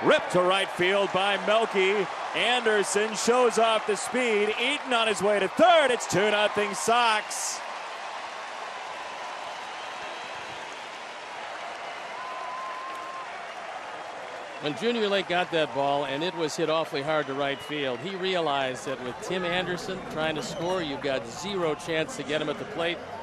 Ripped to right field by Melky. Anderson shows off the speed. Eaton on his way to third. It's 2-0 Sox. When Junior Lake got that ball and it was hit awfully hard to right field, he realized that with Tim Anderson trying to score, you've got zero chance to get him at the plate.